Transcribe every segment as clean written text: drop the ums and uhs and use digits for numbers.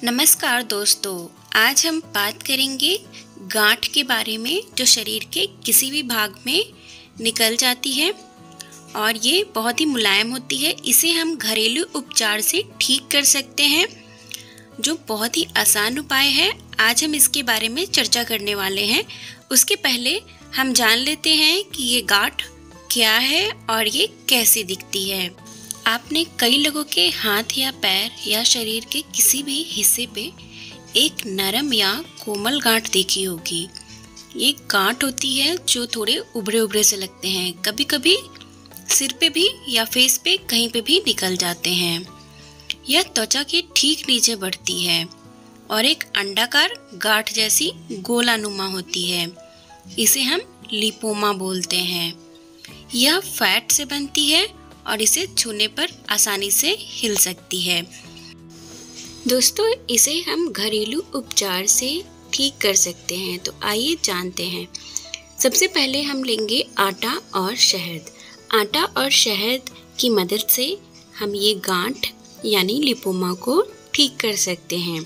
नमस्कार दोस्तों, आज हम बात करेंगे गांठ के बारे में जो शरीर के किसी भी भाग में निकल जाती है और ये बहुत ही मुलायम होती है। इसे हम घरेलू उपचार से ठीक कर सकते हैं, जो बहुत ही आसान उपाय है। आज हम इसके बारे में चर्चा करने वाले हैं। उसके पहले हम जान लेते हैं कि ये गांठ क्या है और ये कैसे दिखती है। आपने कई लोगों के हाथ या पैर या शरीर के किसी भी हिस्से पे एक नरम या कोमल गांठ देखी होगी। ये गांठ होती है जो थोड़े उभरे उभरे से लगते हैं, कभी कभी सिर पे भी या फेस पे कहीं पे भी निकल जाते हैं। यह त्वचा के ठीक नीचे बढ़ती है और एक अंडाकार गांठ जैसी गोलानुमा होती है। इसे हम लिपोमा बोलते हैं। यह फैट से बनती है और इसे छूने पर आसानी से हिल सकती है। दोस्तों, इसे हम घरेलू उपचार से ठीक कर सकते हैं। तो आइए जानते हैं। सबसे पहले हम लेंगे आटा और शहद। आटा और शहद की मदद से हम ये गांठ यानी लिपोमा को ठीक कर सकते हैं।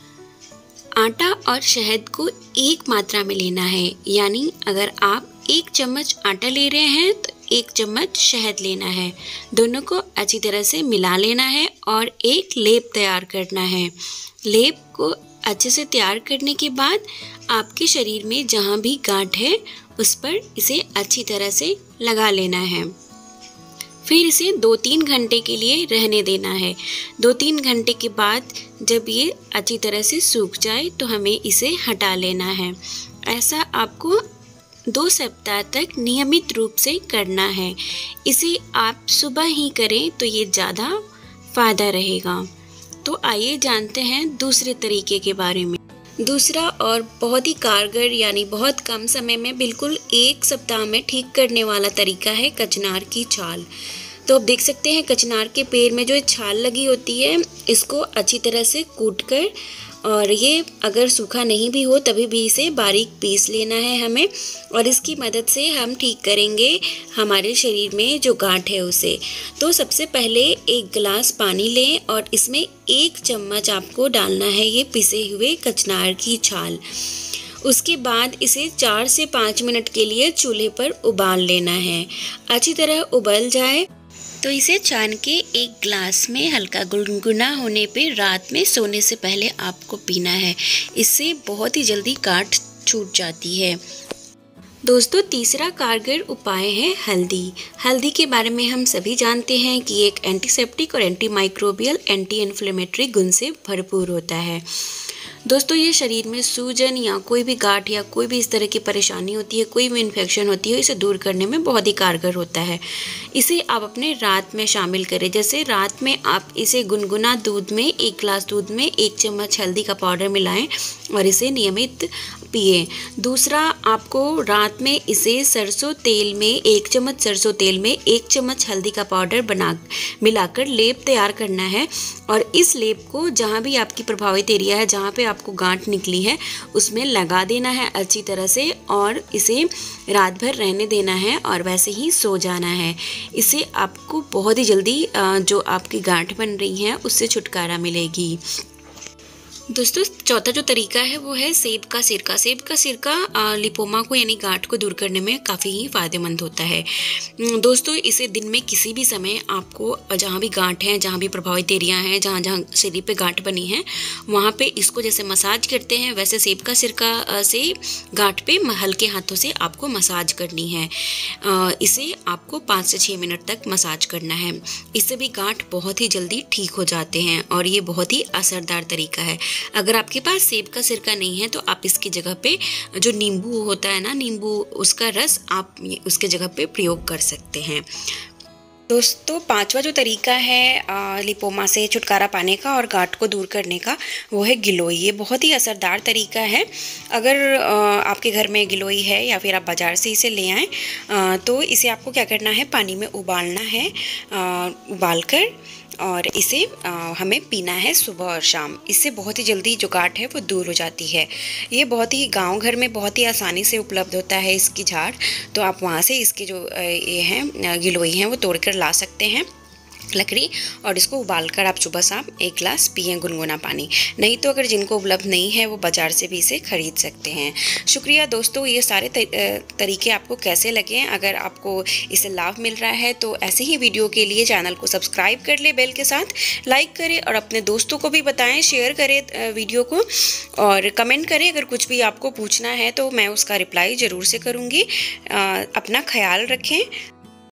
आटा और शहद को एक मात्रा में लेना है, यानी अगर आप 1 चम्मच आटा ले रहे हैं तो 1 चम्मच शहद लेना है। दोनों को अच्छी तरह से मिला लेना है और एक लेप तैयार करना है। लेप को अच्छे से तैयार करने के बाद आपके शरीर में जहाँ भी गांठ है उस पर इसे अच्छी तरह से लगा लेना है। फिर इसे 2-3 घंटे के लिए रहने देना है। 2-3 घंटे के बाद जब ये अच्छी तरह से सूख जाए तो हमें इसे हटा लेना है। ऐसा आपको 2 सप्ताह तक नियमित रूप से करना है। इसे आप सुबह ही करें तो ये ज़्यादा फ़ायदा रहेगा। तो आइए जानते हैं दूसरे तरीके के बारे में। दूसरा और बहुत ही कारगर यानी बहुत कम समय में बिल्कुल 1 सप्ताह में ठीक करने वाला तरीका है कचनार की छाल। तो आप देख सकते हैं कचनार के पेड़ में जो छाल लगी होती है, इसको अच्छी तरह से कूटकर, और ये अगर सूखा नहीं भी हो तभी भी इसे बारीक पीस लेना है हमें, और इसकी मदद से हम ठीक करेंगे हमारे शरीर में जो गांठ है उसे। तो सबसे पहले 1 गिलास पानी लें और इसमें 1 चम्मच आपको डालना है ये पिसे हुए कचनार की छाल। उसके बाद इसे 4 से 5 मिनट के लिए चूल्हे पर उबाल लेना है। अच्छी तरह उबल जाए तो इसे छान के 1 गिलास में हल्का गुनगुना होने पे रात में सोने से पहले आपको पीना है। इससे बहुत ही जल्दी गांठ छूट जाती है। दोस्तों, तीसरा कारगर उपाय है हल्दी। हल्दी के बारे में हम सभी जानते हैं कि एक एंटीसेप्टिक और एंटी माइक्रोबियल एंटी इन्फ्लेमेटरी गुण से भरपूर होता है। दोस्तों, ये शरीर में सूजन या कोई भी गांठ या कोई भी इस तरह की परेशानी होती है, कोई भी इन्फेक्शन होती है, इसे दूर करने में बहुत ही कारगर होता है। इसे आप अपने रात में शामिल करें। जैसे रात में आप इसे गुनगुना दूध में 1 गिलास दूध में 1 चम्मच हल्दी का पाउडर मिलाएं और इसे नियमित पिए। दूसरा, आपको रात में इसे सरसों तेल में 1 चम्मच सरसों तेल में 1 चम्मच हल्दी का पाउडर मिलाकर लेप तैयार करना है, और इस लेप को जहाँ भी आपकी प्रभावित एरिया है, जहाँ पे आपको गांठ निकली है, उसमें लगा देना है अच्छी तरह से, और इसे रात भर रहने देना है और वैसे ही सो जाना है। इससे आपको बहुत ही जल्दी जो आपकी गांठ बन रही है उससे छुटकारा मिलेगी। दोस्तों, चौथा जो तरीका है वो है सेब का सिरका। सेब का सिरका लिपोमा को यानी गांठ को दूर करने में काफ़ी ही फ़ायदेमंद होता है। दोस्तों, इसे दिन में किसी भी समय आपको जहाँ भी गांठ है, जहाँ भी प्रभावित एरिया है, जहाँ जहाँ शरीर पे गांठ बनी है, वहाँ पे इसको जैसे मसाज करते हैं वैसे सेब का सिरका से गांठ पे हल्के हाथों से आपको मसाज करनी है। इसे आपको 5 से 6 मिनट तक मसाज करना है। इससे भी गांठ बहुत ही जल्दी ठीक हो जाते हैं और ये बहुत ही असरदार तरीका है। अगर आपके पास सेब का सिरका नहीं है तो आप इसकी जगह पे जो नींबू होता है ना, नींबू उसका रस आप उसके जगह पे प्रयोग कर सकते हैं। दोस्तों, 5वां जो तरीका है लिपोमा से छुटकारा पाने का और गांठ को दूर करने का, वो है गिलोई। ये बहुत ही असरदार तरीका है। अगर आपके घर में गिलोई है या फिर आप बाज़ार से इसे ले आएँ तो इसे आपको क्या करना है, पानी में उबालना है। उबालकर और इसे हमें पीना है सुबह और शाम। इससे बहुत ही जल्दी जो गांठ है वो दूर हो जाती है। ये बहुत ही गांव घर में बहुत ही आसानी से उपलब्ध होता है इसकी झाड़, तो आप वहाँ से इसके जो ये हैं गिलोई हैं वो तोड़ कर ला सकते हैं। लकड़ी, और इसको उबालकर आप सुबह शाम 1 गिलास पिएं गुनगुना पानी। नहीं तो अगर जिनको उपलब्ध नहीं है वो बाज़ार से भी इसे खरीद सकते हैं। शुक्रिया दोस्तों, ये सारे तरीके आपको कैसे लगे? अगर आपको इससे लाभ मिल रहा है तो ऐसे ही वीडियो के लिए चैनल को सब्सक्राइब कर ले, बेल के साथ लाइक करें और अपने दोस्तों को भी बताएं, शेयर करें वीडियो को, और कमेंट करें। अगर कुछ भी आपको पूछना है तो मैं उसका रिप्लाई ज़रूर से करूँगी। अपना ख्याल रखें।